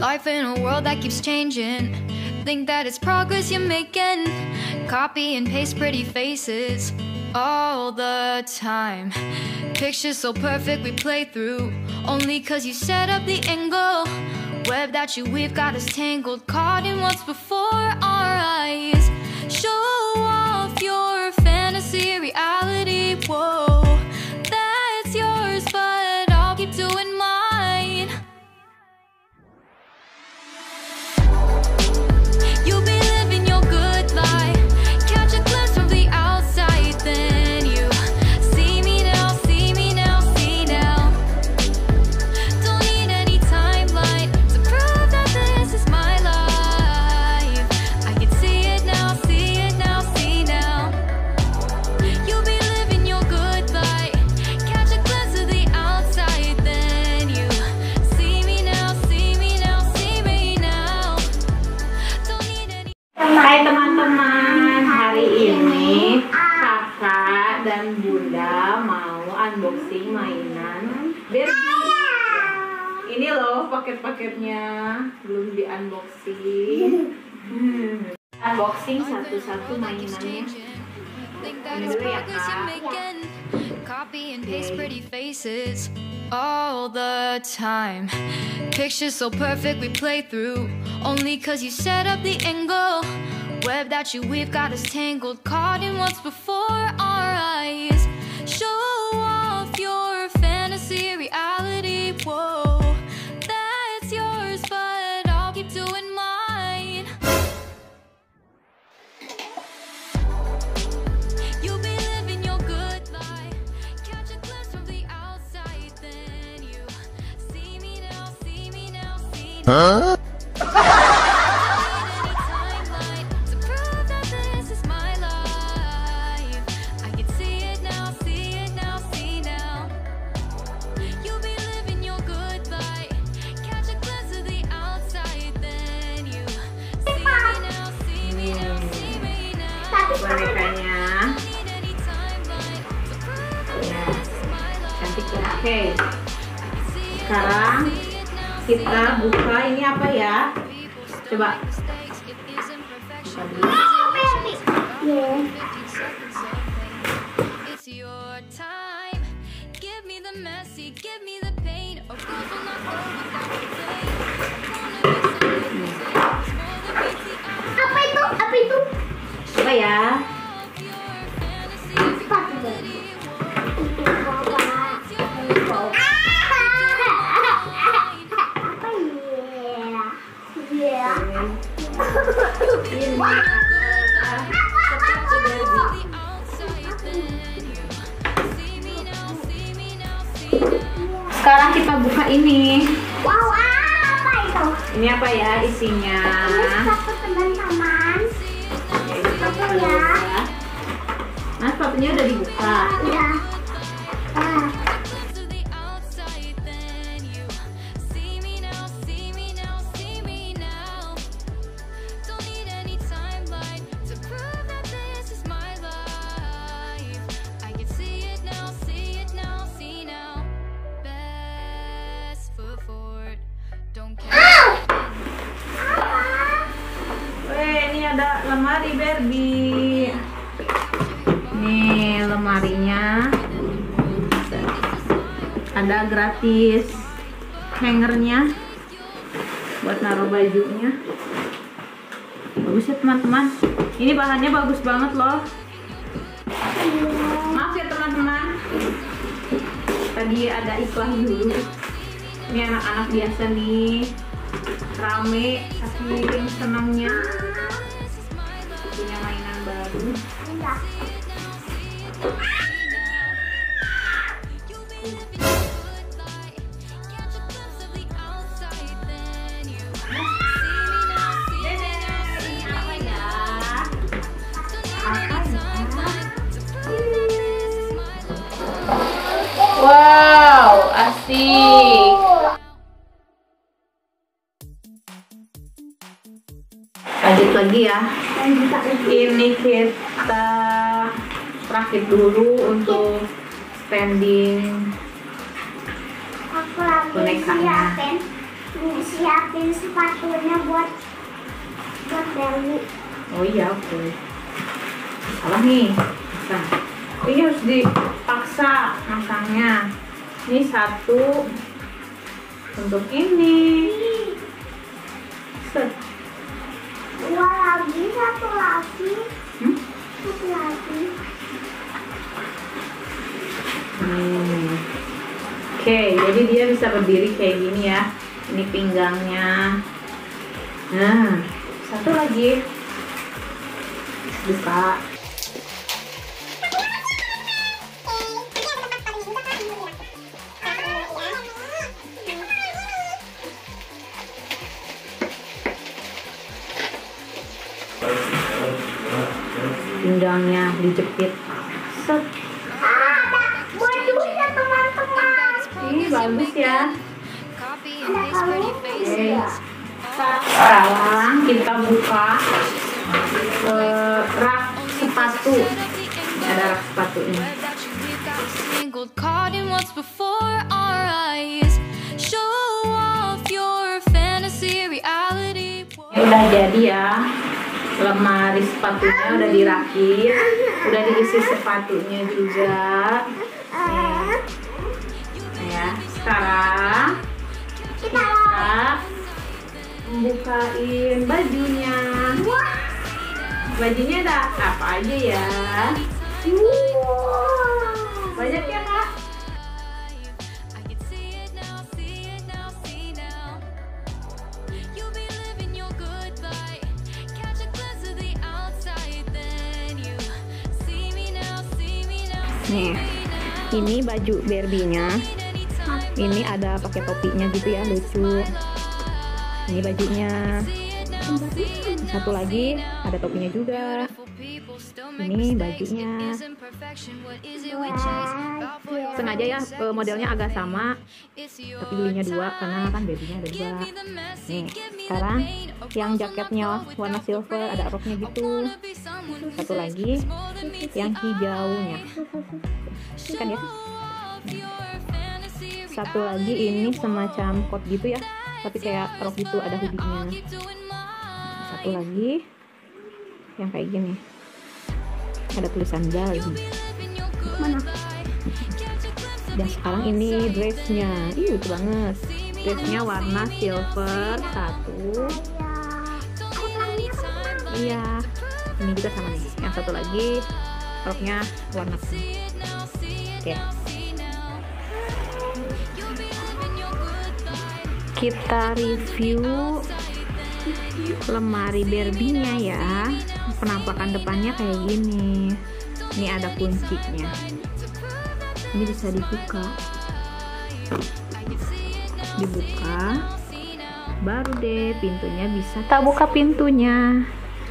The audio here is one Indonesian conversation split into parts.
Life in a world that keeps changing. Think that it's progress you're making. Copy and paste pretty faces all the time. Pictures so perfect we play through, only cause you set up the angle. Web that you weave got us tangled, caught in what's before our eyes. Show off your fantasy reality, whoa, that's yours, but I'll keep doing mine. You'll be living your good life, catch a glimpse from the outside, then you see me now, see me now, see now. Don't need any timeline to prove that this is my life. I can see it now, see it now, see now. You'll be living your good life, catch a glimpse of the outside, then you see me now, see me now, see me now. Don't need any. Hai teman-teman, hari ini kakak dan bunda mau unboxing mainan Barbie. Ini loh paket-paketnya, belum di unboxing. Unboxing satu-satu mainannya. Think that it's progress you're making. Copy and paste pretty faces all the time. Pictures so perfect we play through, only cause you set up the angle. Web that you weave got us tangled, caught in what's before our eyes. Show off your fantasy reality, whoa, that's yours, but I'll keep doing mine. You'll be living your good life, catch a glimpse from the outside, then you see me now, see me now, see now. Bonekanya ya, cantik ya. Oke, sekarang kita buka. Ini apa ya, coba buka dulu. Apa itu? Coba ya. Sekarang kita buka ini. Wow, apa itu? Ini apa ya isinya? Teman-teman. Ya. Nah, sepatunya udah dibuka. Iya. Ada lemari Barbie. Nih lemarinya, ada gratis hangernya buat naruh bajunya. Bagus ya teman-teman. Ini bahannya bagus banget loh. Maaf ya teman-teman, tadi ada iklan dulu. Ini anak-anak biasa nih, rame saking senangnya punya mainan baru. Wow, asik. Lanjut lagi ya. Ini kita rakit dulu untuk standing bonekanya. siapin sepatunya buat Dewi. Oh iya, oke. Salah nih. Nah, ini harus dipaksa masangnya. Ini satu untuk ini. Set. Dua lagi, satu lagi. Hmm? Satu lagi. Oke, jadi dia bisa berdiri kayak gini ya. Ini pinggangnya. Nah, satu lagi. Buka. Pinggangnya dijepit. Set. Ada bajunya teman-teman. Ini bagus ya. Ada kalung. Oke. Sekarang kita buka rak sepatu. Ini ada rak sepatunya. Singled caught in what's before our eyes. Show off your fantasy reality. Ini udah jadi ya. Lemari sepatunya udah dirakit, udah diisi sepatunya juga. Nih. Ya, sekarang kita bukain bajunya. Bajunya ada apa aja ya? Banyak ya, Kak? I can see it now, see it now, see now. You'll be living your good life. Catch a glimpse of the outside, then you see me now, see me now, see Nih, me now. ini baju Barbie-nya. Ini ada pakai topinya gitu ya, lucu. Ini bajunya. Satu lagi ada topinya juga. Ini bajunya. Sengaja ya modelnya agak sama, tapi belinya dua karena kan babynya ada dua. Nih, sekarang yang jaketnya warna silver ada roknya gitu. Satu lagi yang hijaunya, kan ya. Satu lagi ini semacam coat gitu ya, tapi kayak rok gitu, ada hoodie-nya. Satu lagi yang kayak gini, ada tulisan Bali. Mana? Dan sekarang ini dressnya, lucu banget. Dressnya warna silver satu. Iya, ini juga sama nih. Yang satu lagi roknya warna pink. Oke. Kita review lemari Barbie-nya ya. Penampakan depannya kayak gini. Ini ada kuncinya. Ini bisa dibuka. Dibuka. Baru deh pintunya bisa. Tak buka pintunya.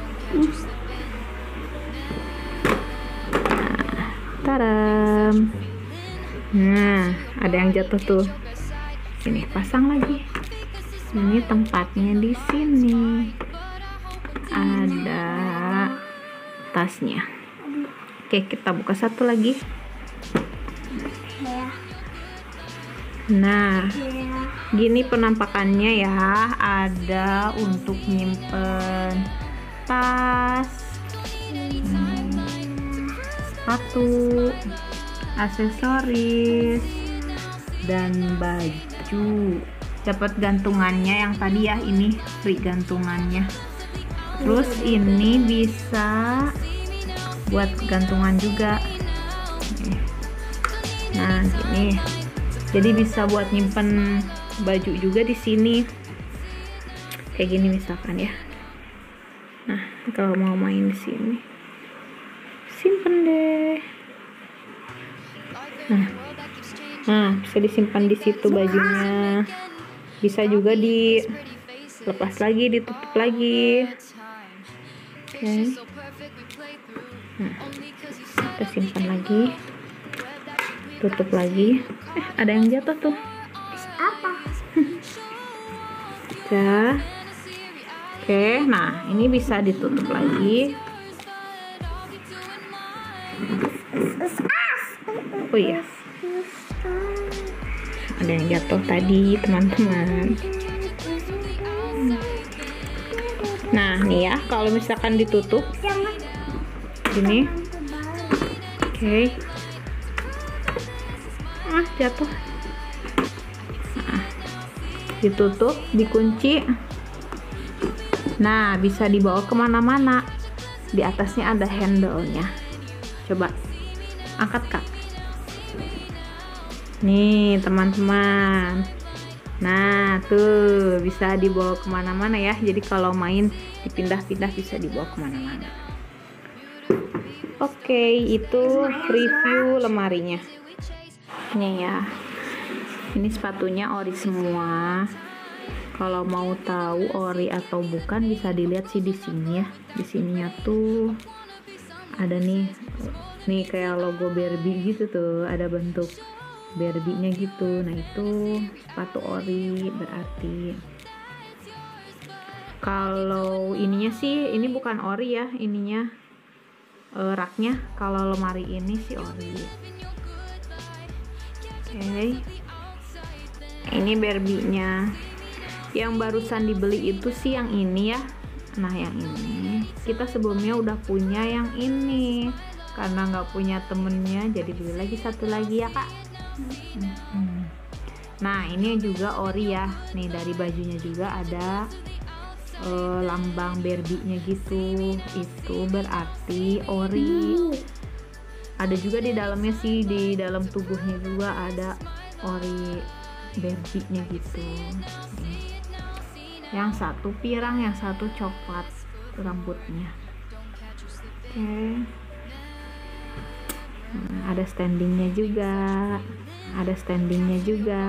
Taram. Nah, ada yang jatuh tuh. Sini pasang lagi. Ini tempatnya di sini. Ada tasnya. Oke, kita buka satu lagi. Nah, gini penampakannya ya. Ada untuk nyimpen tas, sepatu, aksesoris, dan baju. Dapat gantungannya yang tadi ya, ini free gantungannya. Terus ini bisa buat gantungan juga. Nah, gini. Jadi bisa buat nyimpen baju juga di sini. Kayak gini misalkan ya. Nah, kalau mau main di sini, simpen deh. Nah, bisa disimpan di situ bajunya. Bisa juga dilepas lagi, ditutup lagi. Oke. Nah, kita simpan lagi, tutup lagi. Ada yang jatuh tuh. Apa? Ya. Oke, nah ini bisa ditutup lagi. Oh iya, ada yang jatuh tadi teman-teman. Nah nih ya, kalau misalkan ditutup Jangan gini, tebal. oke. Jatuh. Nah, ditutup, dikunci. Nah, bisa dibawa kemana-mana. Di atasnya ada handle-nya. Coba angkat Kak. Nih teman-teman. Nah tuh bisa dibawa kemana-mana ya. Jadi kalau main dipindah-pindah bisa dibawa kemana-mana. Oke, itu review lemarinya. Ini ya. Ini sepatunya ori semua. Kalau mau tahu ori atau bukan bisa dilihat sih di sini ya. Di sininya tuh ada nih kayak logo Barbie gitu tuh, ada bentuk Barbie-nya gitu. Nah itu sepatu ori berarti. Kalau ininya sih, ini bukan ori ya, ininya raknya. Kalau lemari ini sih ori. Oke. Ini Barbie-nya. Yang barusan dibeli itu sih yang ini ya. Nah yang ini kita sebelumnya udah punya yang ini, karena nggak punya temennya jadi beli lagi satu lagi ya Kak. Nah ini juga ori ya. Nih dari bajunya juga ada lambang Barbie-nya gitu. Itu berarti ori. Ada juga di dalamnya sih, di dalam tubuhnya juga ada ori Barbie-nya gitu. Yang satu pirang, yang satu coklat rambutnya. Oke. Ada standingnya juga. Ada standingnya juga.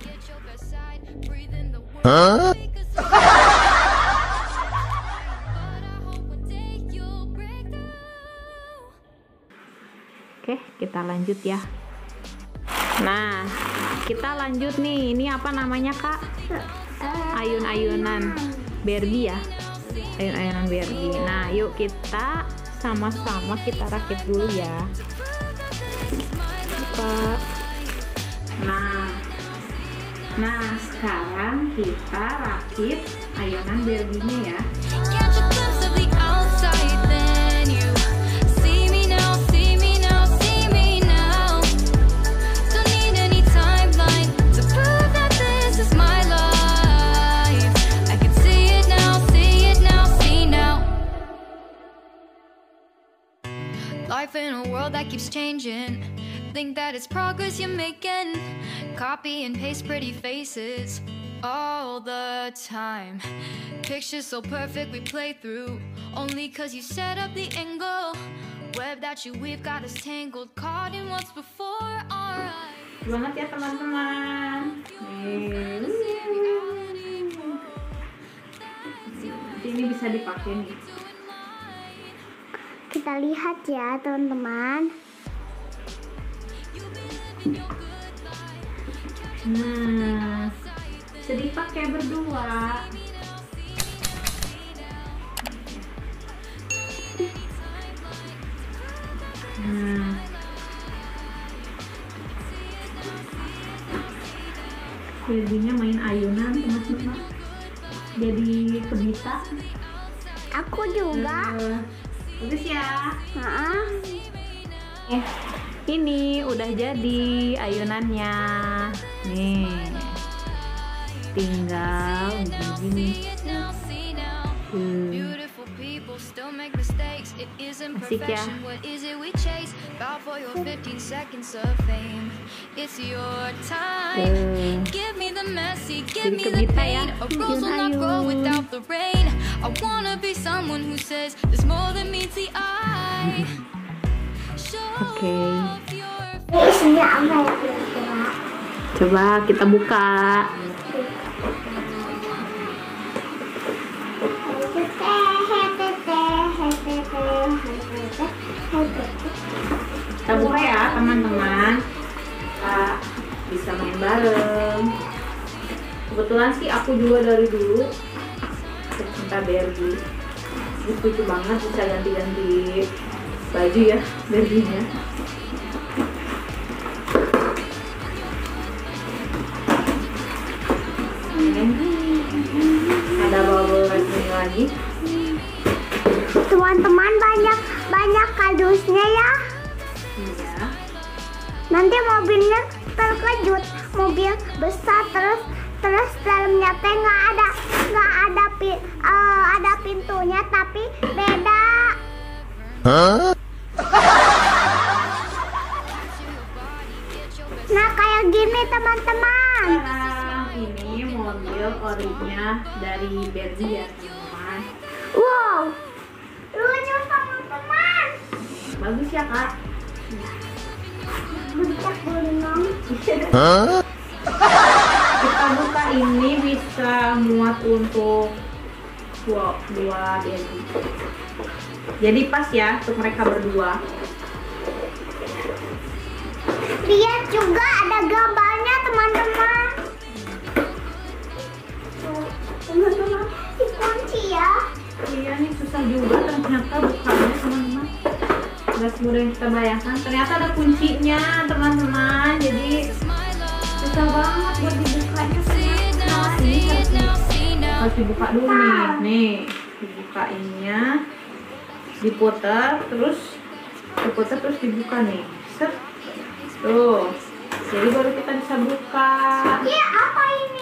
Oke, kita lanjut ya. Nah, kita lanjut nih. Ini apa namanya Kak? Ayun-ayunan Barbie ya. Ayun-ayunan Barbie. Nah yuk kita sama-sama kita rakit dulu ya. Nah sekarang kita rakit ayunan Barbie-nya ya. Catch a glimpse of the outside, then you see me now, see me now, see me now. Don't need any timeline to prove that this is my life. I can see it now, see it now, see now. Life in a world that keeps changing. Think that it's progress you're making. Copy and paste pretty faces all the time. Pictures so perfect we play through, only cause you set up the angle. Web that you weave got us tangled, caught in what's before our eyes. Banget ya teman-teman. Ini bisa dipakai nih. Kita lihat ya teman-teman. Nah, bisa dipakai berdua. Nah, jadinya main ayunan teman-teman. Jadi kebita. Aku juga. Bagus ya. Heeh. Ini udah jadi ayunannya. Nih. Tinggal begini. Beautiful people still make mistakes. It isn't Asik ya. perfection. What is it we chase? Bow for your 15 seconds of fame. It's your time. Give me the messy, give me the kebita ya. pain. A rose will not grow without the rain. I wanna be someone who says there's more than meets the eye. Show Oke. off your Ini isinya apa ya kira-kira? Coba kita buka. Kita buka ya teman-teman. Kita bisa main bareng. Kebetulan sih aku juga dari dulu pecinta Barbie. Lucu banget, bisa ganti-ganti baju ya Barbie-nya. Ada bubble wrap lagi. Nanti mobilnya terkejut, mobil besar terus dalamnya teh nggak ada pintunya tapi beda. Nah kayak gini teman-teman. Sekarang ini mobil orinya dari Barbie ya teman-teman. Wow, lucu teman-teman. Bagus ya kak. Bentak bolong. Kita buka ini bisa muat untuk dua Barbie. Jadi pas ya untuk mereka berdua. Lihat juga ada gambarnya teman-teman. Teman-teman, dikunci ya. Iya nih susah juga ternyata bukanya teman-teman. Gak semudah yang kita bayangkan. Ternyata ada kuncinya teman-teman. Jadi susah banget buat dibukanya. Nah ini harus dibuka dulu nih. Nih dibuka ininya, diputar terus dibuka nih. Set. Tuh. Jadi baru kita bisa buka. Iya, apa ini?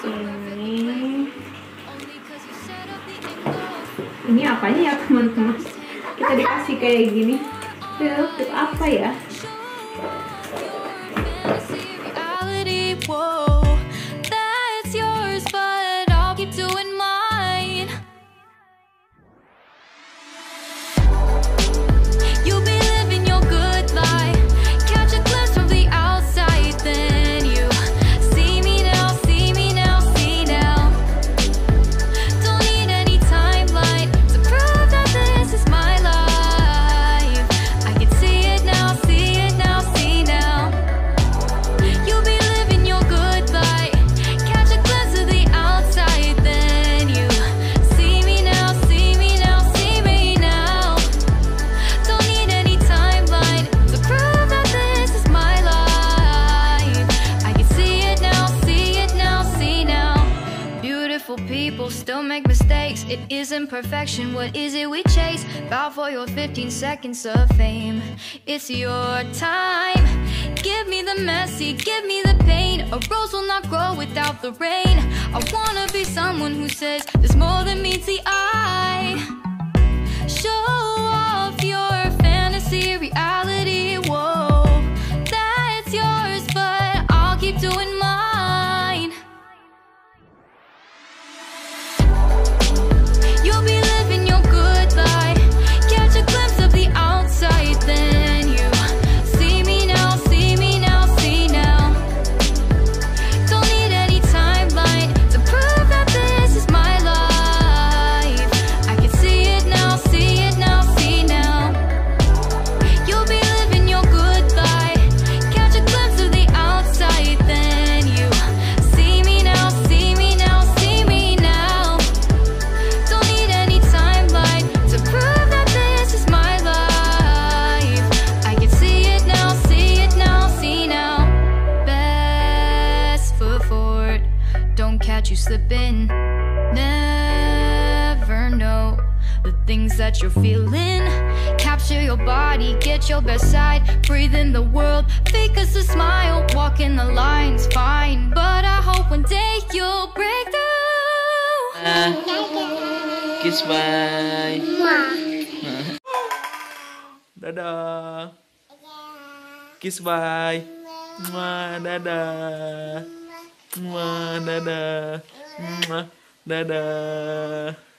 Ini apanya ya teman-teman? Kita dikasih kayak gini. Tuh apa ya? Reality, whoa, that's yours, but I'll keep doing mine. You'll be living your good life, catch a glimpse from the outside, then you see me now, see me now, see now. Don't need any timeline to prove that this is my life. I can see it now, see it now, see now. You'll be living your good life, catch a glimpse of the outside, then you see me now, see me now, see me now. Don't need any timeline to prove that this is my life. I can see it now, see it now, see now. Beautiful people still make mistakes. It isn't perfection, what is it we chase? Bow for your 15 seconds of fame. It's your time. Give me the messy, give me the pain. A rose will not grow without the rain. I wanna be someone who says there's more than meets the eye. Show off your fantasy, reality, whoa, that's yours, but I'll keep doing mine. You'll be living your good life, catch a glimpse of the outside, then you see me now, see me now, see now. Don't need any timeline to prove that this is my life. I can see it now, see it now, see now. You'll be living your good life, catch a glimpse of the outside, then you see me now, see me now, see me now. Don't need any timeline to prove that this is my life. I can see it now, see it now, see now. Best foot forward, don't catch you slipping. Never know the things that you're feeling. Capture your body, get your best side. Breathe in the world, fake us a smile. Walk in the lines, fine. But I hope one day you'll break through. Kiss bye. Ma. Dadah. Kiss bye. Mwah, dadah. Mwah, dadah. Mwah, dadah.